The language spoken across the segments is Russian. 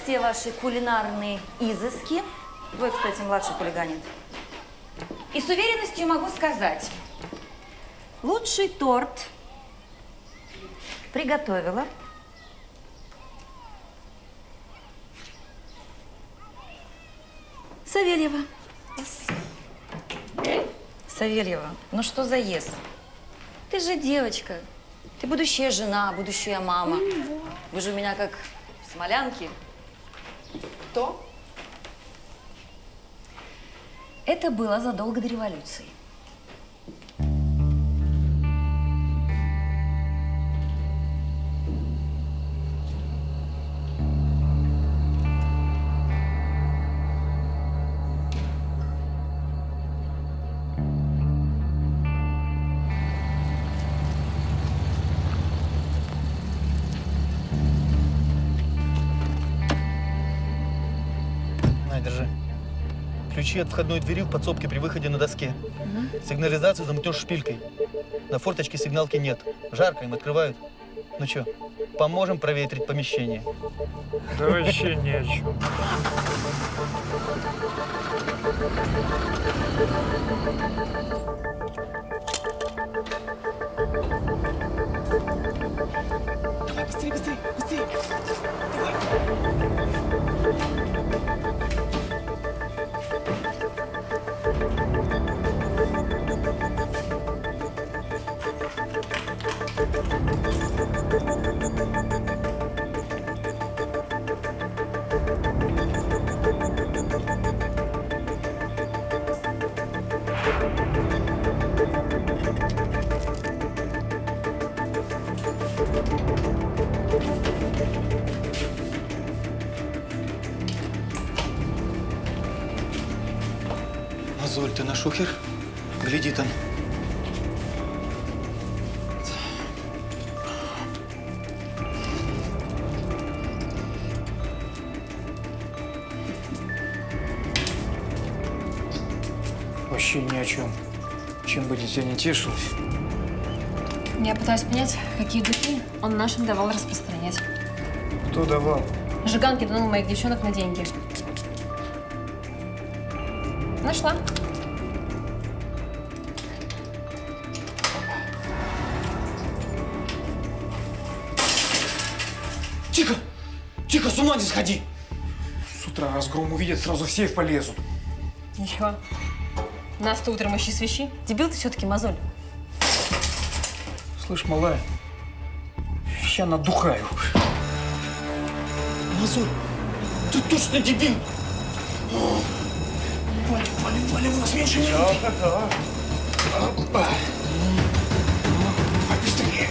все ваши кулинарные изыски. Вы, кстати, младший хулиганит. И с уверенностью могу сказать, лучший торт приготовила Савельева. Савельева, ну что за ес? Ты же девочка. Ты будущая жена, будущая мама. Вы же у меня как смолянки. Кто? Это было задолго до революции. Держи. Ключи от входной двери в подсобке при выходе на доске. Сигнализацию замутнешь шпилькой. На форточке сигналки нет. Жарко, им открывают. Ну что, поможем проветрить помещение? Да вообще ни о чем. Давай, быстрее, быстрее, быстрее. Давай. Мозоль, ты на шухер? Гляди там. Вообще ни о чем. Чем бы дитя не тешилось. Я пытаюсь понять, какие духи он нашим давал распространять. Кто давал? Жиган киднул моих девчонок на деньги. Нашла. Тихо! Тихо, с ума не сходи! С утра разгром увидят, сразу в сейф полезут. Ничего. Нас-то утром ищи свищи. Дебил ты все-таки, мозоль. Слышь, малая, ща надухаю. Мазур, ты точно дебил! Валим, у нас меньше минуты. Давай быстрее.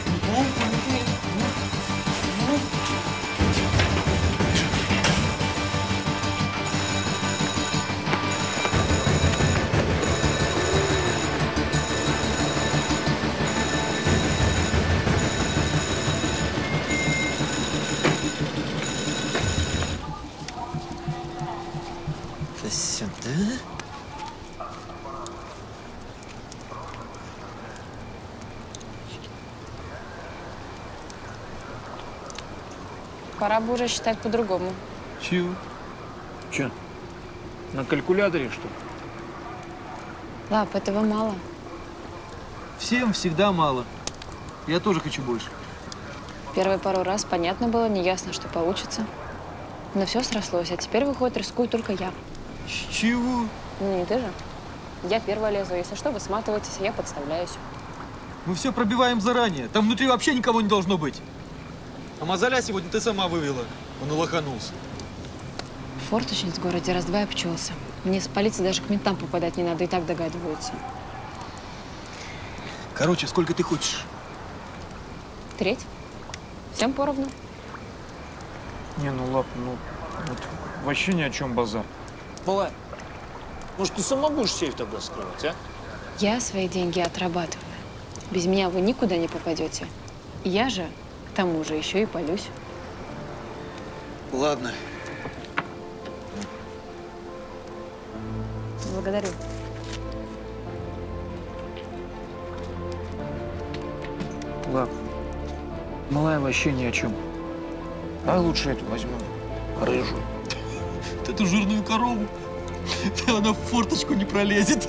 Сюда. Пора бы уже считать по-другому. Чего? Че? На калькуляторе, что ли? Лап, этого мало. Всем всегда мало. Я тоже хочу больше. Первые пару раз понятно было, неясно, что получится. Но все срослось, а теперь, выходит, рискую только я. С чего? Ну, не ты же. Я первая лезу. Если что, вы сматываетесь, а я подставляюсь. Мы все пробиваем заранее. Там внутри вообще никого не должно быть. А мозоля сегодня ты сама вывела. Он улоханулся. Форточниц в городе раз-два обчелся. Мне с полицией даже к ментам попадать не надо, и так догадываются. Короче, сколько ты хочешь? Треть. Всем поровну. Не, ну Лап, ну вот вообще ни о чем базар. Малая, может, ты сама будешь сейф тогда скрывать, а? Я свои деньги отрабатываю. Без меня вы никуда не попадете. Я же, к тому же, еще и палюсь. Ладно. Благодарю. Лап, малая вообще ни о чем. Давай лучше эту возьмем. Рыжую. Вот эту жирную корову. Она в форточку не пролезет.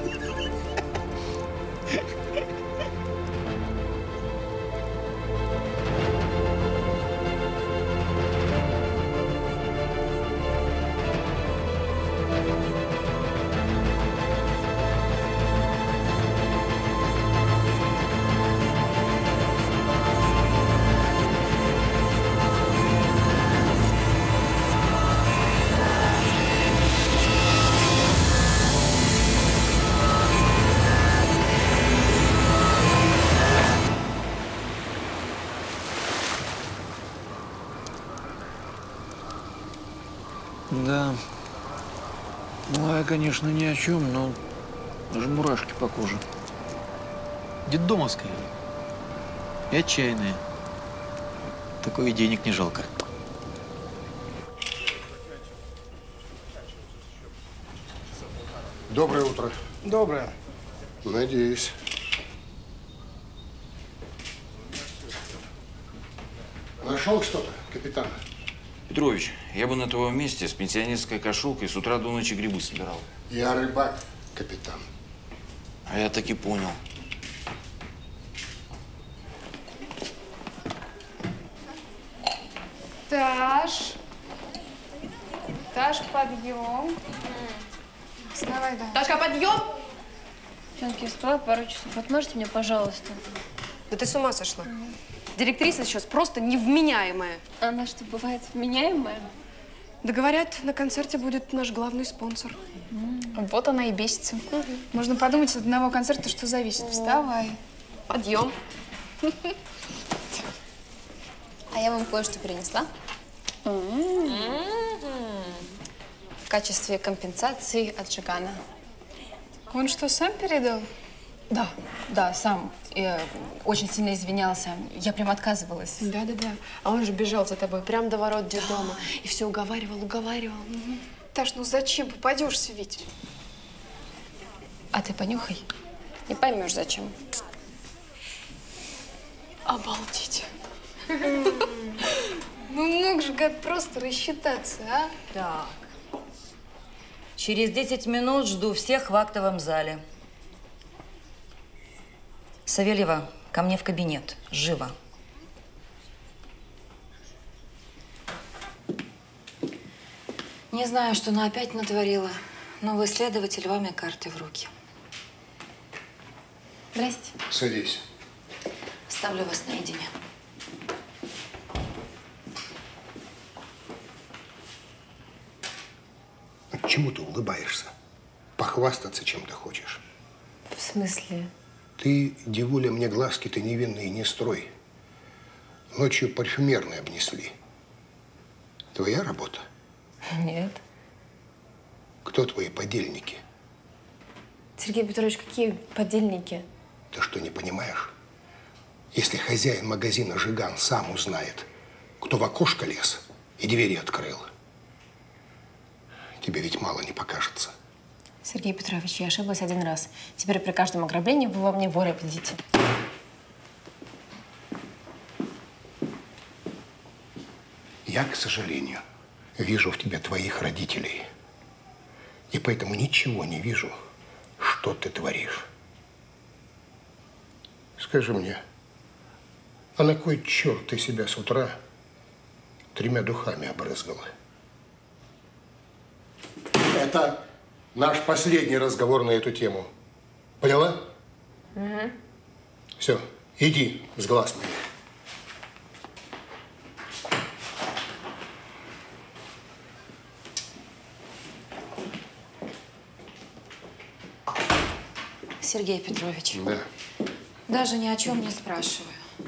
Да. Малая, конечно, ни о чем, но даже мурашки по коже. Детдомовская. И отчаянная. Такой и денег не жалко. Доброе утро. Доброе. Надеюсь. Нашел что-то, капитан? Петрович, я бы на твоем месте с пенсионерской кошелкой с утра до ночи грибы собирал. Я рыбак, капитан. А я так и понял. Таш. Таш, подъем. Вставай, да. Ташка, подъем! Девчонки, я спала пару часов. Отмажьте меня, пожалуйста. Да ты с ума сошла. Директриса сейчас просто невменяемая. Она что, бывает вменяемая? Да говорят, на концерте будет наш главный спонсор. Вот она и бесится. Можно подумать, от одного концерта что зависит. Вставай. Подъем. А я вам кое-что принесла. В качестве компенсации от Жигана. Он что, сам передал? Да, сам. Очень сильно извинялся. Я прям отказывалась. Да-да-да. А он же бежал за тобой прямо до ворот детдома. И все уговаривал. Таш, ну зачем? Попадешься ведь. А ты понюхай. И поймешь, зачем. Обалдеть. Ну мог же, гад, просто рассчитаться, а? Так. Через 10 минут жду всех в актовом зале. Савельева, ко мне в кабинет. Живо. Не знаю, что она опять натворила. Новый следователь, вам и карты в руки. Здрасте. Садись. Ставлю вас наедине. Чему ты улыбаешься? Похвастаться чем ты хочешь. В смысле? Ты, девуля, мне глазки-то невинные не строй. Ночью парфюмерные обнесли. Твоя работа? Нет. Кто твои подельники? Сергей Петрович, какие подельники? Ты что, не понимаешь? Если хозяин магазина «Жиган» сам узнает, кто в окошко лез и двери открыл, тебе ведь мало не покажется. Сергей Петрович, я ошиблась один раз. Теперь при каждом ограблении вы во мне вора видите. Я, к сожалению, вижу в тебе твоих родителей. И поэтому ничего не вижу, что ты творишь. Скажи мне, а на кой черт ты себя с утра 3 духами обрызгала? Это наш последний разговор на эту тему. Поняла? Угу. Все, иди с глаз моих. Сергей Петрович. Да. Даже ни о чем не спрашиваю.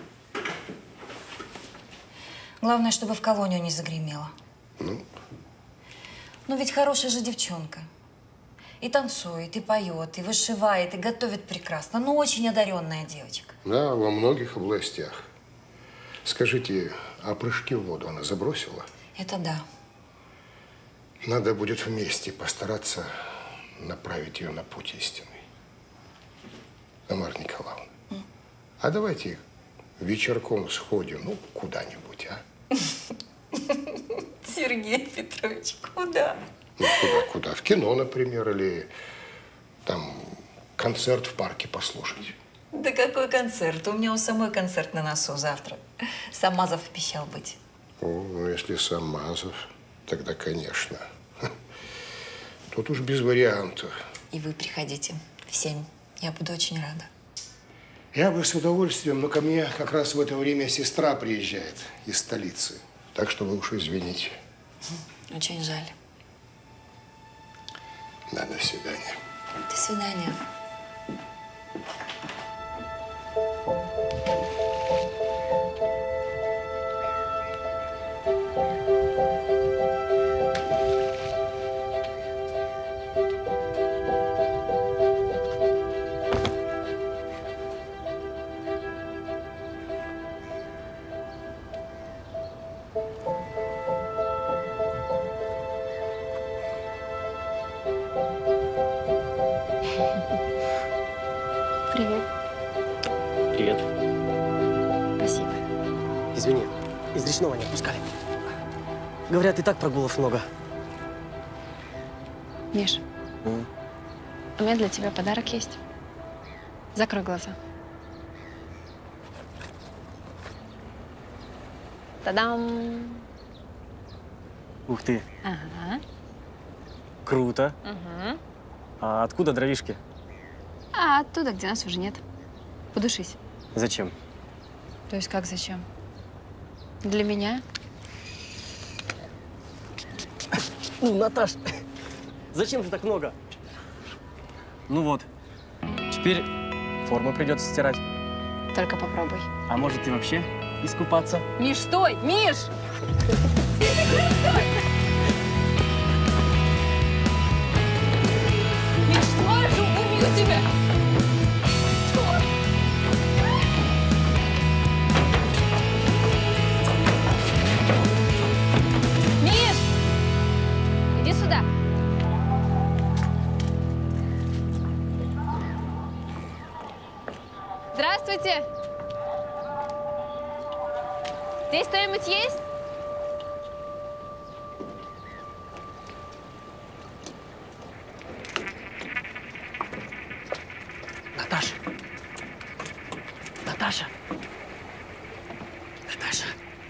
Главное, чтобы в колонию не загремело. Ну ведь хорошая же девчонка. И танцует, и поет, и вышивает, и готовит прекрасно. Ну, очень одаренная девочка. Да, во многих областях. Скажите, а прыжки в воду она забросила? Это да. Надо будет вместе постараться направить ее на путь истинный. Тамара Николаевна, а давайте вечерком сходим, ну, куда-нибудь, а? Сергей Петрович, куда? Ну, куда? В кино, например, или там концерт в парке послушать. Да какой концерт? У меня у самой концерт на носу завтра. Самазов обещал быть. О, ну если Самазов, тогда, конечно. Тут уж без вариантов. И вы приходите в 7. Я буду очень рада. Я бы с удовольствием, но ко мне как раз в это время сестра приезжает из столицы. Так что вы уж извините. Очень жаль. Да, до свидания. До свидания. Привет. Привет. Спасибо. Извини, из речного не отпускали. Говорят, и так прогулов много. Миш, у меня для тебя подарок есть. Закрой глаза. Та-дам! Ух ты, Ага. круто. Угу. А откуда дровишки? А оттуда, где нас уже нет. Подушись. Зачем? То есть как зачем? Для меня? Ну, Наташ, зачем же так много? Ну вот, теперь форму придется стирать. Только попробуй. А может и вообще искупаться? Миш, стой! Миш! Миш, стой же, убью тебя! Миш! Иди сюда. Здравствуйте! Здесь кто-нибудь есть? Наташа! Наташа! Наташа!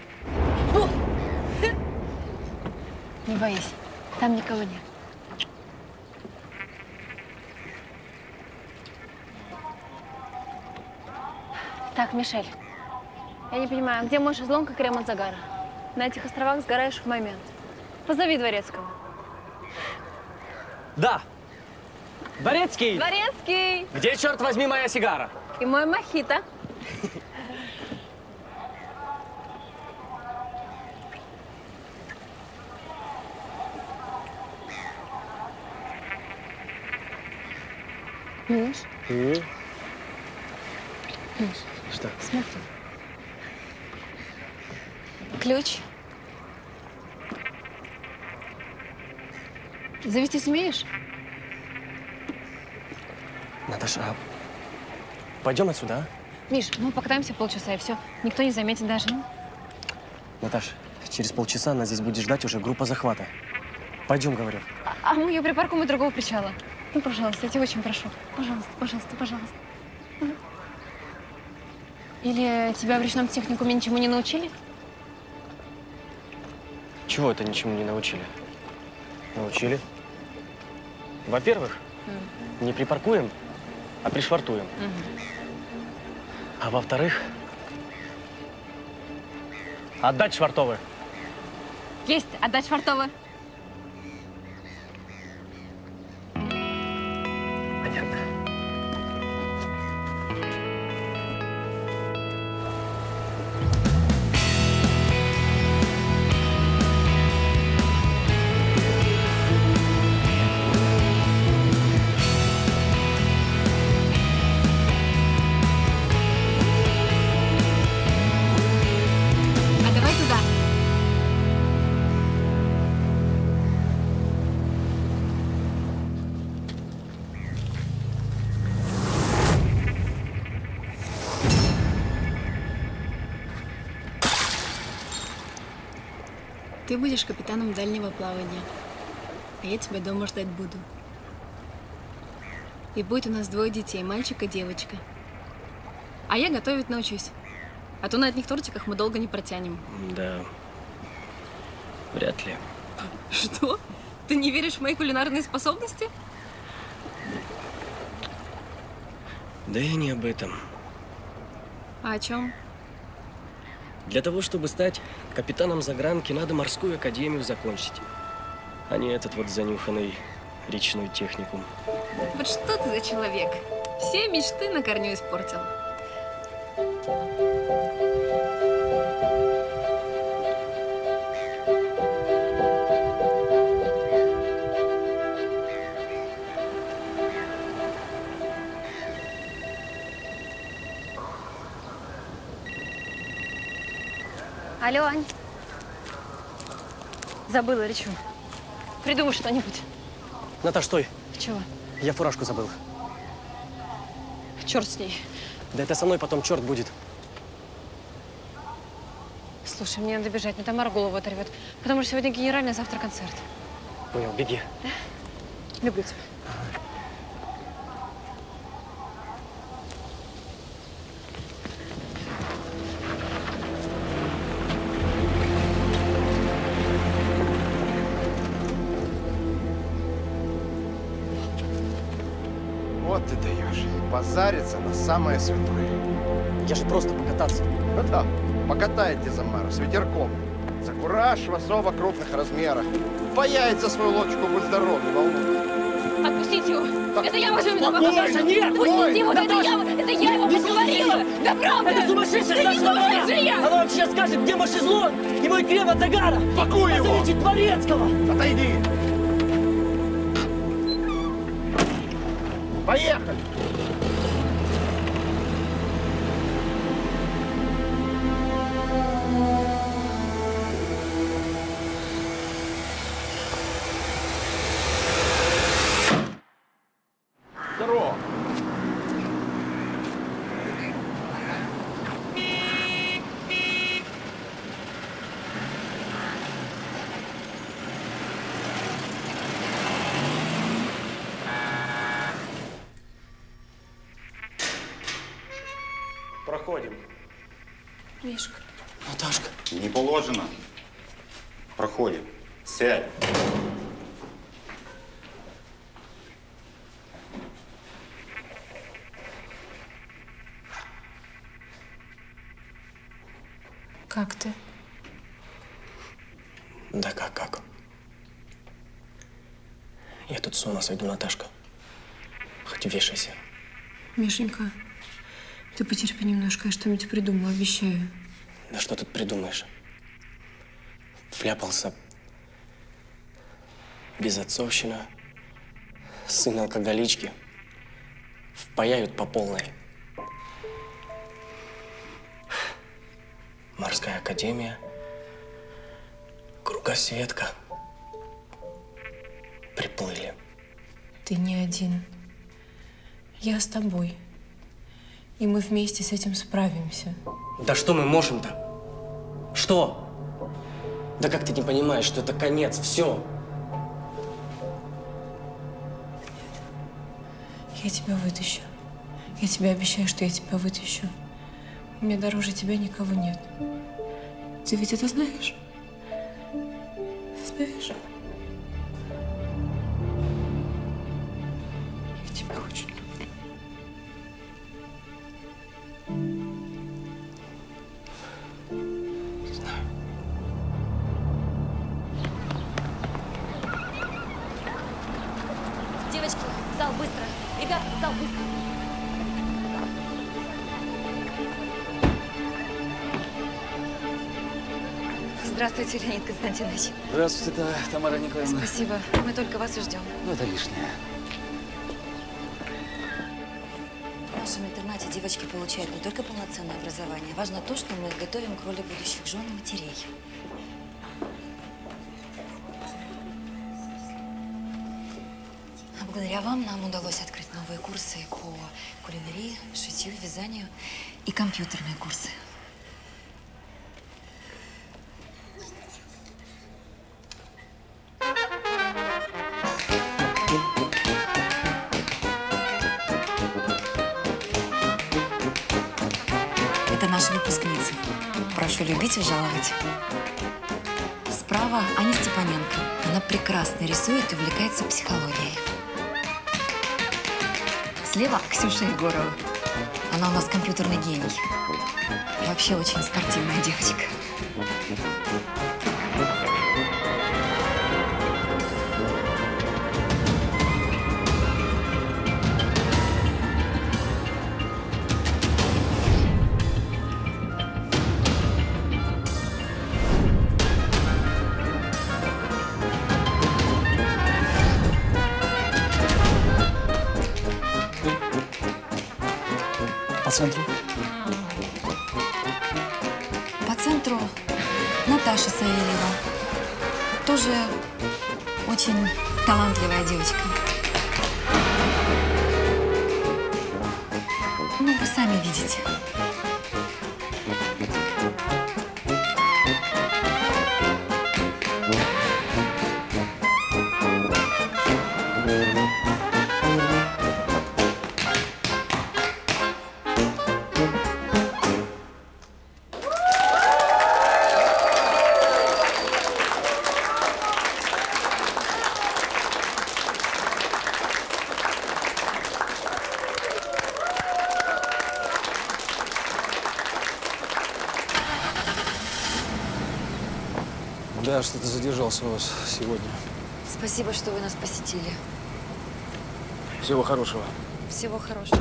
Не боись, там никого нет. Так, Мишель, я не понимаю, где мой шезлонг и крем от загара? На этих островах сгораешь в момент. Позови Дворецкого. Да! Дворецкий! Дворецкий! Где, черт возьми, моя сигара? И мой мохито. Миш? Миш? Что? Смотри. Ключ. Завести сумеешь? Наташа, а пойдем отсюда, а? Миш, мы покатаемся полчаса, и все. Никто не заметит даже. Наташ, через полчаса нас здесь будет ждать уже группа захвата. Пойдем, говорю. А мы ее припаркуем у другого причала. Ну, пожалуйста, я тебя очень прошу. Пожалуйста, пожалуйста, пожалуйста. Или тебя в речном техникуме ничему не научили? Чего это ничему не научили? Научили. Во-первых, не припаркуем, а пришвартуем. А во-вторых, отдать швартовы. Есть, отдать швартовы. Понятно. А давай туда. Ты будешь капитаном дальнего плавания, а я тебя дома ждать буду. И будет у нас 2 детей, мальчик и девочка. А я готовить научусь. А то на одних тортиках мы долго не протянем. Да, вряд ли. Что? Ты не веришь в мои кулинарные способности? Да я не об этом. А о чем? Для того, чтобы стать капитаном загранки, надо морскую академию закончить, а не этот вот занюханный речной техникум. Вот что ты за человек? Все мечты на корню испортил. Алло, Ань. Забыла, речу. Придумай что-нибудь. Наташ, стой. Чего? Я фуражку забыл. Черт с ней. Да это со мной потом черт будет. Слушай, мне надо бежать, мне Тамара голову оторвет. Потому что сегодня генеральный, а завтра концерт. Понял, беги. Да? Люблю тебя. Вот ты даешь. Позариться на самое святое. Я же просто покататься. Ну да, покатайте Замару с ветерком. За кураж в особо крупных размерах. Паяет за свою лодочку, будь здоров, не волнуйся. Отпустите его! Так, это я возьму его! Наташа, нет! Отпустите его! Это я его поговорила! Да правда! Это сумасшедшая да не сумасшедшая! Она вам сейчас скажет, где мой шезлонг и мой крем от загара! Пакуй его! Позовите Дворецкого! Отойди! Поехали! Здорово! Проходим. Мишка. Наташка. Не положено. Проходим. Сядь. Как ты? Да как? Я тут с ума сойду, Наташка. Хоть вешайся. Мишенька, ты потерпи немножко, я что-нибудь придумаю, обещаю. Да что тут придумаешь? Вляпался. Безотцовщина. Сын алкоголички. Впаяют по полной. Морская академия. Кругосветка. Приплыли. Ты не один. Я с тобой. И мы вместе с этим справимся. Да что мы можем-то? Что? Да как ты не понимаешь, что это конец, все? Я тебя вытащу. Я тебе обещаю, что я тебя вытащу. Мне дороже тебя никого нет. Ты ведь это знаешь? Знаешь? Я тебя очень люблю. Знаю. Девочки, в зал быстро. Ребята, в зал быстро. Здравствуйте, Леонид Константинович. Здравствуйте, Тамара Николаевна. Спасибо. Мы только вас и ждем. Ну, это лишнее. В нашем интернате девочки получают не только полноценное образование. Важно то, что мы их готовим к роли будущих жен и матерей. А благодаря вам нам удалось открыть новые курсы по кулинарии, шитью, вязанию и компьютерные курсы. еще любить и жаловать. Справа Аня Степаненко. Она прекрасно рисует и увлекается психологией. Слева Ксюша Егорова. Она у нас компьютерный гений. И вообще очень спортивная девочка. По центру? По центру Наташа Савельева. Тоже очень талантливая девочка. Ну, вы сами видите. Да, что-то задержался у вас сегодня. Спасибо, что вы нас посетили. Всего хорошего. Всего хорошего.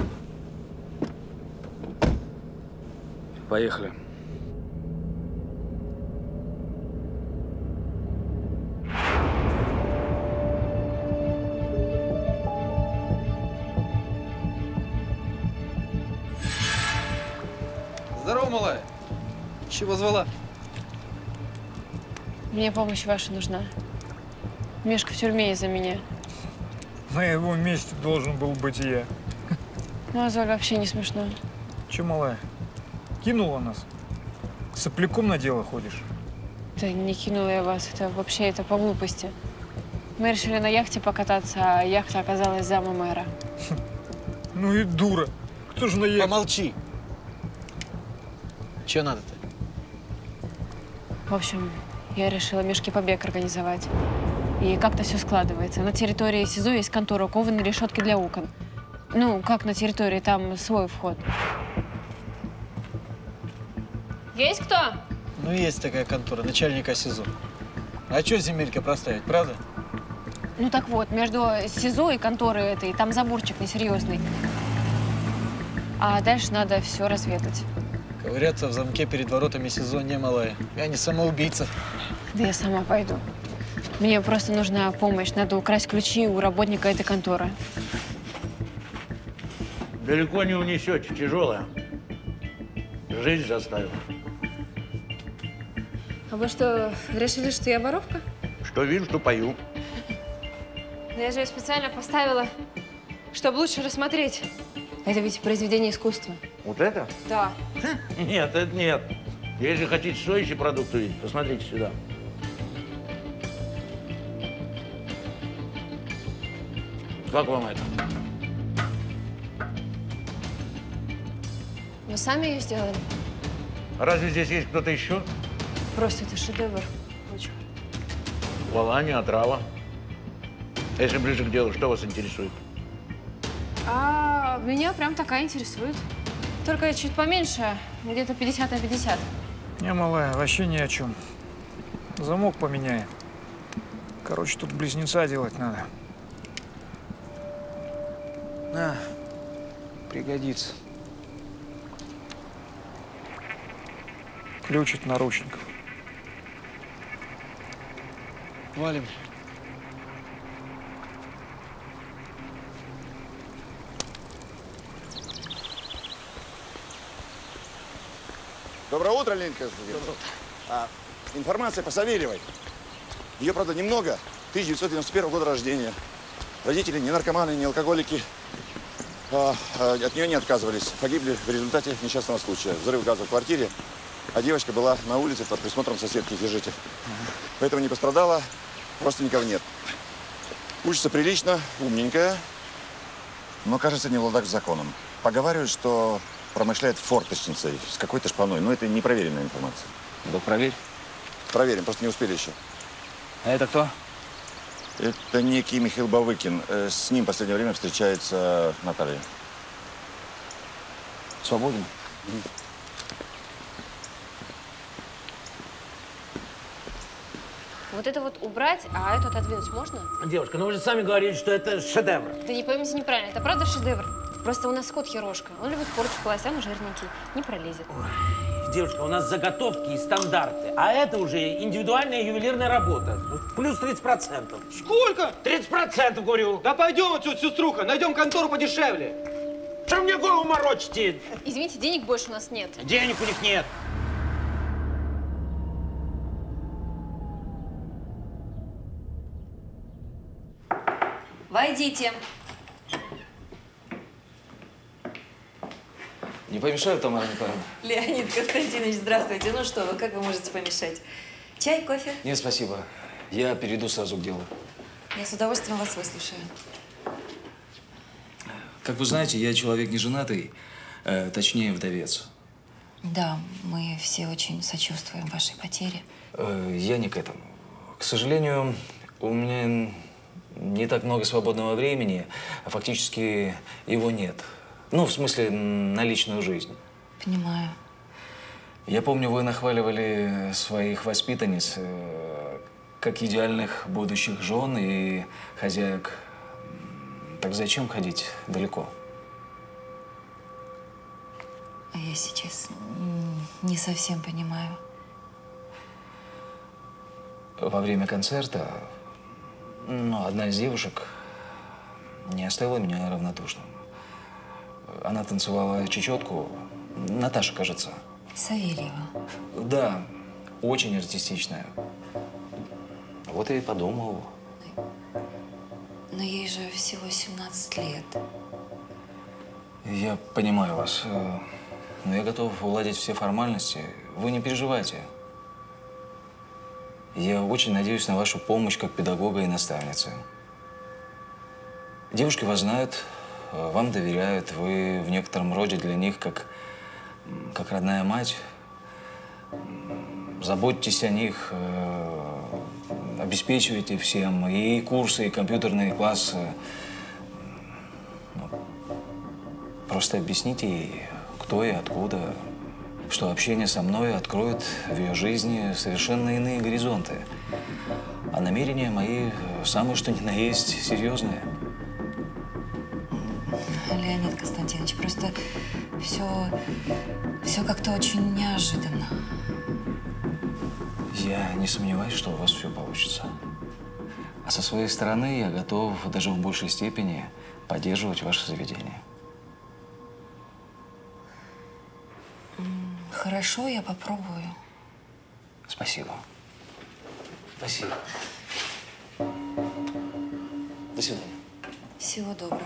Поехали. Здорово, малая. Чего звала? Мне помощь ваша нужна. Мишка в тюрьме из-за меня. На его месте должен был быть я. Ну, а Золя вообще не смешно. Че, малая, кинула нас? К сопляком на дело ходишь? Да не кинула я вас. Это вообще это по глупости. Мы решили на яхте покататься, а яхта оказалась зама мэра. Ну и дура. Кто же на яхте? Помолчи. Че надо-то? В общем, я решила Мишке побег организовать. И как-то все складывается. На территории СИЗО есть контора, кованые решетки для окон. Ну, как на территории, там свой вход. Есть кто? Ну, есть такая контора, начальника СИЗО. А что земелька проставить, правда? Ну так вот, между СИЗО и конторой этой, там заборчик несерьезный. А дальше надо все разведать. Ковыряться в замке перед воротами СИЗО немалая. Я не самоубийца. Да я сама пойду. Мне просто нужна помощь. Надо украсть ключи у работника этой конторы. Далеко не унесете, тяжелая. Жизнь заставила. А вы что, решили, что я воровка? Что вижу, что пою. Да я же ее специально поставила, чтобы лучше рассмотреть. Это ведь произведение искусства. Вот это? Да. Нет, это нет. Если хотите стоящий продукт увидеть, посмотрите сюда. Как вам это? Вы сами ее сделали? Разве здесь есть кто-то еще? Просто это шедевр. Очень. Хвала, не отрава. Если ближе к делу, что вас интересует? А меня прям такая интересует. Только чуть поменьше, где-то 50 на 50. Не, малая, вообще ни о чем. Замок поменяем. Короче, тут близнеца делать надо. На, пригодится. Ключ от наручников. Валим. Доброе утро, Ленка. Информация по Савельевой. Ее, правда, немного. 1991 года рождения. Родители не наркоманы, не алкоголики. От нее не отказывались. Погибли в результате несчастного случая. Взрыв газа в квартире. А девочка была на улице под присмотром соседки. Держите. Поэтому не пострадала. Родственников нет. Учится прилично, умненькая. Но, кажется, не в ладах с законом. Поговаривают, что промышляет форточницей с какой-то шпаной. Но это непроверенная информация. Да проверь. Проверим, просто не успели еще. А это кто? Это некий Михаил Бавыкин. С ним в последнее время встречается Наталья. Свободен? Вот это вот убрать, а это отодвинуть можно? Девушка, ну вы же сами говорили, что это шедевр. Да не поймите неправильно, это правда шедевр. Просто у нас кот херошка. Он любит порчу полосям и жирненький. Не пролезет. Ой, девушка, у нас заготовки и стандарты. А это уже индивидуальная ювелирная работа. Плюс 30%. Сколько? 30%, говорю. Да пойдем отсюда, сеструха, найдем контору подешевле. Что мне голову морочите? Извините, денег больше у нас нет. Денег у них нет. Войдите. Не помешаю, Тамара Николаевна? Леонид Константинович, здравствуйте. Ну что вы, как вы можете помешать? Чай, кофе? Нет, спасибо. Я перейду сразу к делу. Я с удовольствием вас выслушаю. Как вы знаете, я человек не женатый, точнее, вдовец. Да, мы все очень сочувствуем вашей потере. Я не к этому. К сожалению, у меня не так много свободного времени, а фактически его нет. Ну, в смысле, на личную жизнь. Понимаю. Я помню, вы нахваливали своих воспитанниц как идеальных будущих жен и хозяек. Так зачем ходить далеко? Я сейчас не совсем понимаю. Во время концерта, одна из девушек не оставила меня равнодушным. Она танцевала чечетку. Наташа, кажется. Савельева. Да, очень артистичная. Вот я и подумал. Но ей же всего 17 лет. Я понимаю вас, но я готов уладить все формальности. Вы не переживайте. Я очень надеюсь на вашу помощь как педагога и наставницы. Девушки вас знают, вам доверяют. Вы в некотором роде для них как родная мать. Заботьтесь о них, обеспечивайте всем и курсы, и компьютерные классы. Просто объясните ей, кто и откуда, что общение со мной откроет в ее жизни совершенно иные горизонты. А намерения мои самые что ни на есть серьезные. Леонид Константинович, просто все как-то очень неожиданно. Я не сомневаюсь, что у вас все получится. А со своей стороны я готов даже в большей степени поддерживать ваше заведение. Хорошо, я попробую. Спасибо. Спасибо. До свидания. Всего доброго.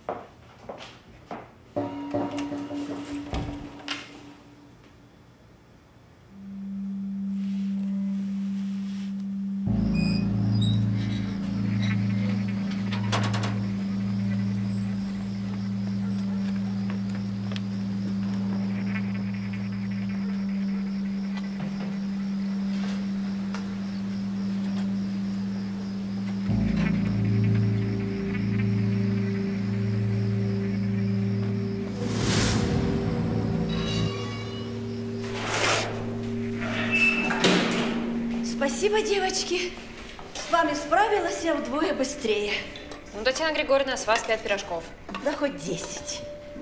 Спасибо, девочки. С вами справилась я вдвое быстрее. Ну, Татьяна Григорьевна, с вас 5 пирожков. Да хоть 10.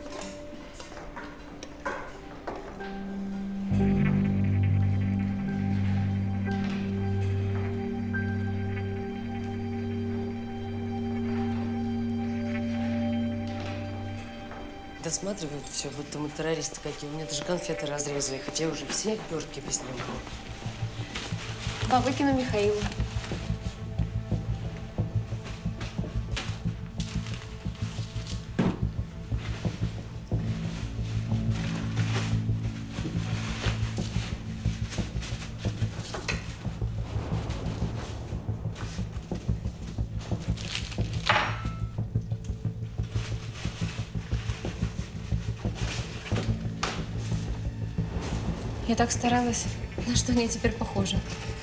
Досматривают все, будто мы террористы какие. У меня даже конфеты разрезали, хотя уже все обертки поснимали. Бавыкину Михаилу. Я так старалась. На что они теперь похожи?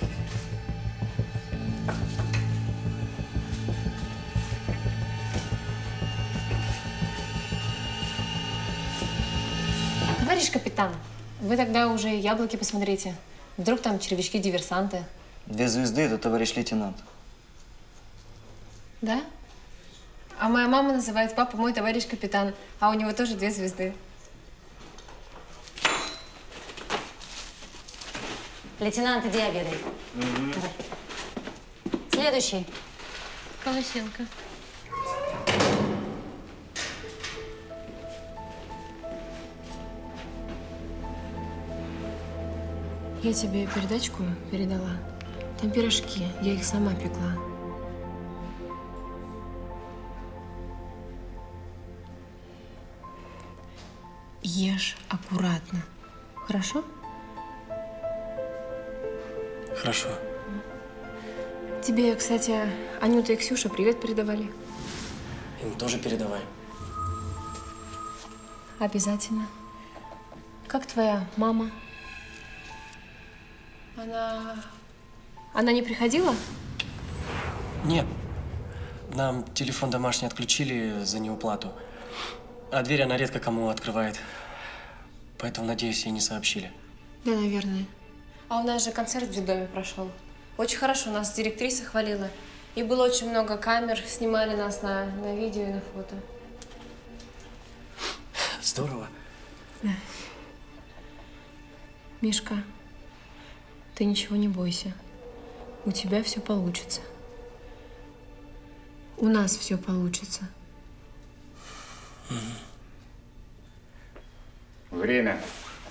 Товарищ капитан, вы тогда уже яблоки посмотрите. Вдруг там червячки-диверсанты. 2 звезды – это товарищ лейтенант. Да? А моя мама называет папу мой товарищ капитан, а у него тоже 2 звезды. Лейтенант, иди обедай. Давай. Следующий. Колосенко. Я тебе передачку передала. Там пирожки, я их сама пекла. Ешь аккуратно. Хорошо? Хорошо. Тебе, кстати, Анюта и Ксюша привет передавали. Им тоже передавай. Обязательно. Как твоя мама? Она не приходила? Нет. Нам телефон домашний отключили за неуплату. А дверь она редко кому открывает. Поэтому, надеюсь, ей не сообщили. Да, наверное. А у нас же концерт в детдоме прошел. Очень хорошо, нас директриса хвалила. И было очень много камер, снимали нас на видео и на фото. Здорово. Да. Мишка, ты ничего не бойся. У тебя все получится. У нас все получится. Время.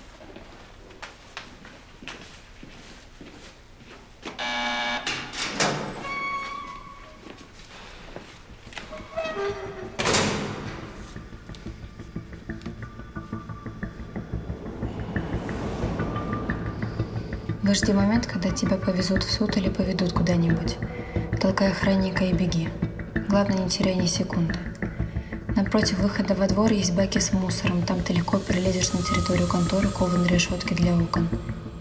Жди момент, когда тебя повезут в суд или поведут куда-нибудь. Толкай охранника и беги. Главное, не теряй ни секунды. Напротив выхода во двор есть баки с мусором. Там ты легко перелезешь на территорию конторы, кованые решетки для окон.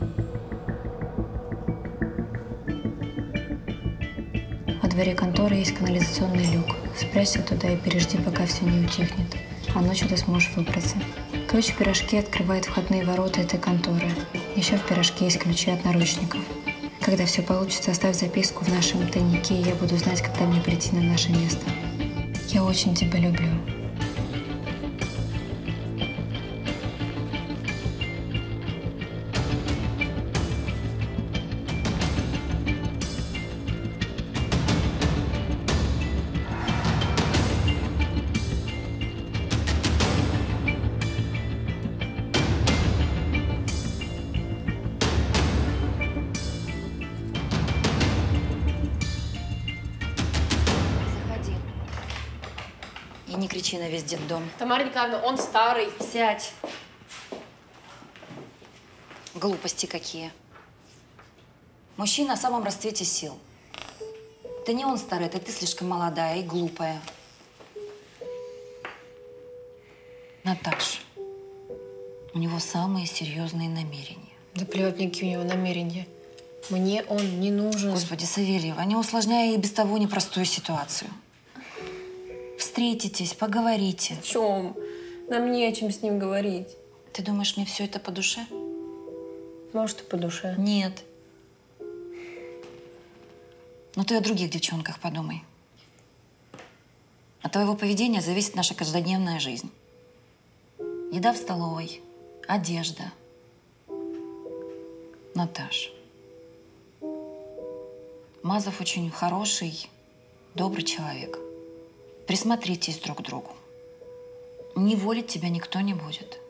Во дворе конторы есть канализационный люк. Спрячься туда и пережди, пока все не утихнет. А ночью ты сможешь выбраться. Ключ в пирожке открывает входные ворота этой конторы. Еще в пирожке есть ключи от наручников. Когда все получится, оставь записку в нашем тайнике, и я буду знать, когда мне прийти на наше место. Я очень тебя люблю. Не кричи на весь детдом. Тамара Николаевна, он старый. Сядь. Глупости какие. Мужчина в самом расцвете сил. Да не он старый, это ты слишком молодая и глупая. Наташ, у него самые серьезные намерения. Да плевать мне, какие у него намерения. Мне он не нужен. Господи, Савельева, не усложняя и без того непростую ситуацию. Встретитесь, поговорите. О чем? Нам не о чем с ним говорить. Ты думаешь, мне все это по душе? Может, и по душе. Нет. Но ты о других девчонках подумай. От твоего поведения зависит наша каждодневная жизнь. Еда в столовой, одежда. Наташ. Мазов очень хороший, добрый человек. Присмотритесь друг к другу. Не волить тебя никто не будет.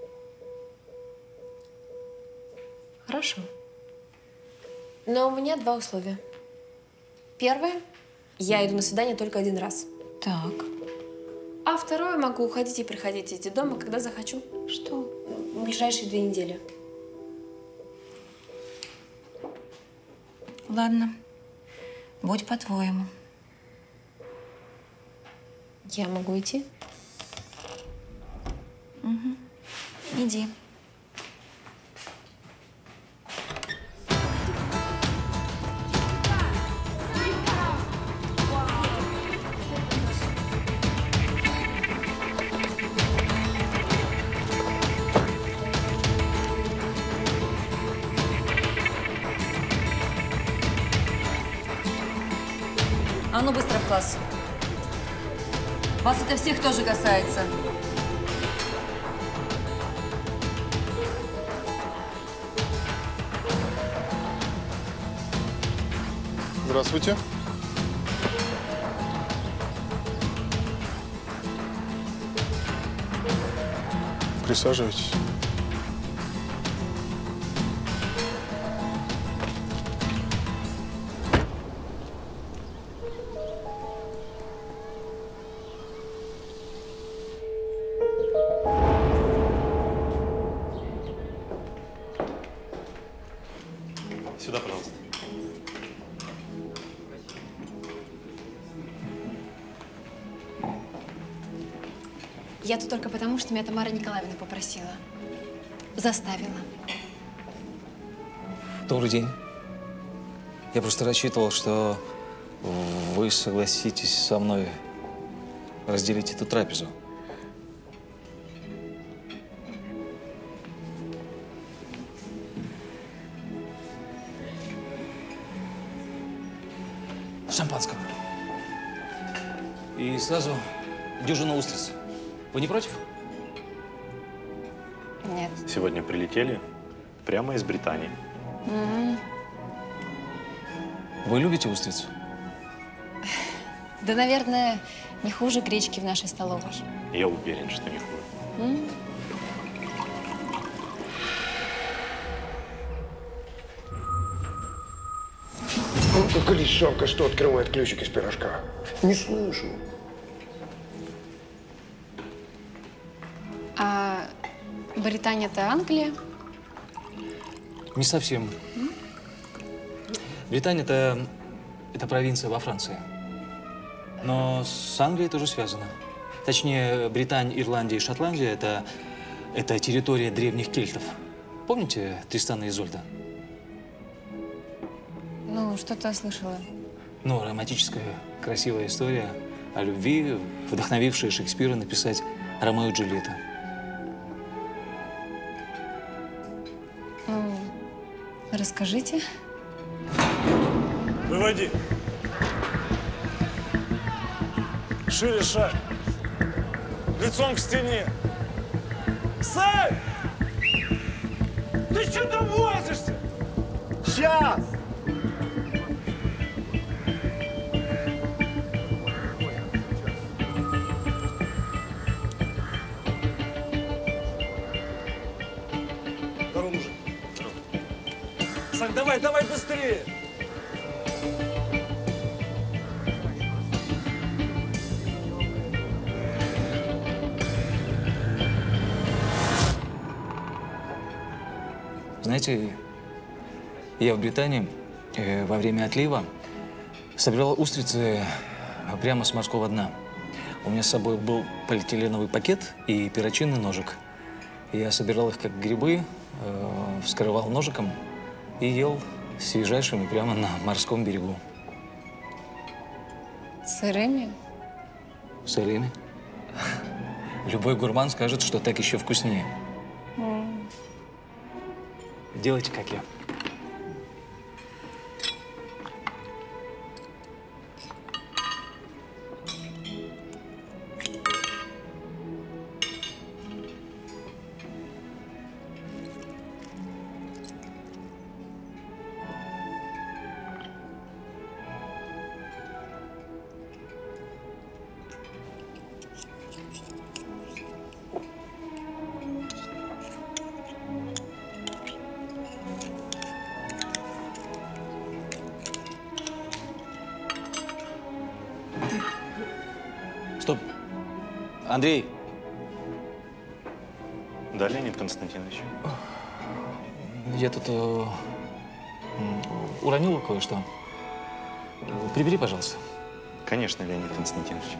Хорошо. Но у меня 2 условия. Первое. Я иду на свидание только 1 раз. Так. А второе. Могу уходить и приходить из детдома, когда захочу. Что? В ближайшие 2 недели. Ладно. Будь по-твоему. Я могу идти? Угу. Иди. А ну быстро в класс. Вас это всех тоже касается. Здравствуйте. Присаживайтесь. Сюда, пожалуйста. Я тут только потому, что меня Тамара Николаевна попросила. Заставила. Добрый день. Я просто рассчитывал, что вы согласитесь со мной разделить эту трапезу. Шампанского. И сразу дюжину устриц. Вы не против? Нет. Сегодня прилетели прямо из Британии. Вы любите устриц? Да, наверное, не хуже гречки в нашей столовой. Я уверен, что не хуже. Ну, только лисенка, что открывает ключик из пирожка. Не слышу. А Британия-то Англия? Не совсем. Британия это провинция во Франции. Но с Англией тоже связано. Точнее, Британия, Ирландия и Шотландия это территория древних кельтов. Помните Тристана и Изольда? Ну, что-то слышала. Ну, романтическая, красивая история о любви, вдохновившая Шекспира написать «Ромео и Джульетта». Ну, расскажите. Выводи. Шире шаг. Лицом к стене. Сань! Ты что там возишься? Сейчас! Здорово, мужик. Сань, давай, давай быстрее. Знаете, я в Британии во время отлива собирал устрицы прямо с морского дна. У меня с собой был полиэтиленовый пакет и перочинный ножик. Я собирал их как грибы, вскрывал ножиком и ел свежайшими прямо на морском берегу. Сырыми? Сырыми. Любой гурман скажет, что так еще вкуснее. Делайте, как я. Стоп. Андрей. Да, Леонид Константинович. Я тут уронил кое-что. Прибери, пожалуйста. Конечно, Леонид Константинович.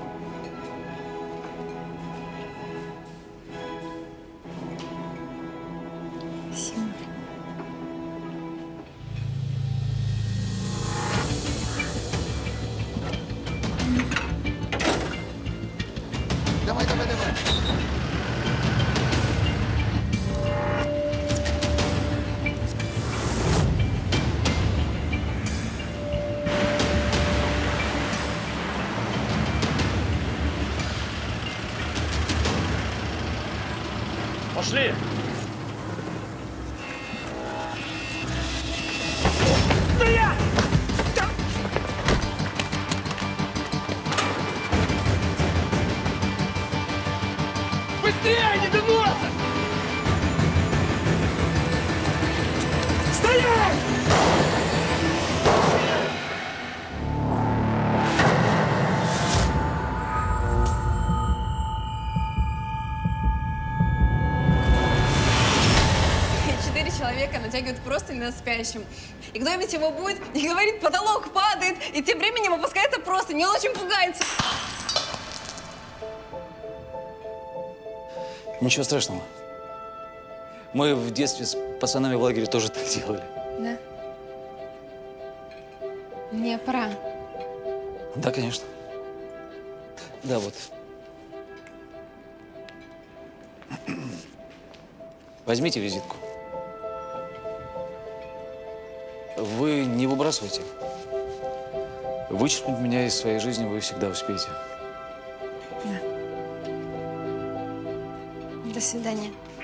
Давай, давай, давай. Пошли! Стоять! Быстрее, не до носа! Стоять! Человека натягивают простынь над спящим. И кто-нибудь его будет и говорит, потолок падает, и тем временем опускается простынь, и он очень пугается. Ничего страшного. Мы в детстве с пацанами в лагере тоже так делали. Да? Мне пора. Да, конечно. Да, вот. Возьмите визитку. Вы не выбрасывайте. Вычеркнуть меня из своей жизни вы всегда успеете. Да. До свидания.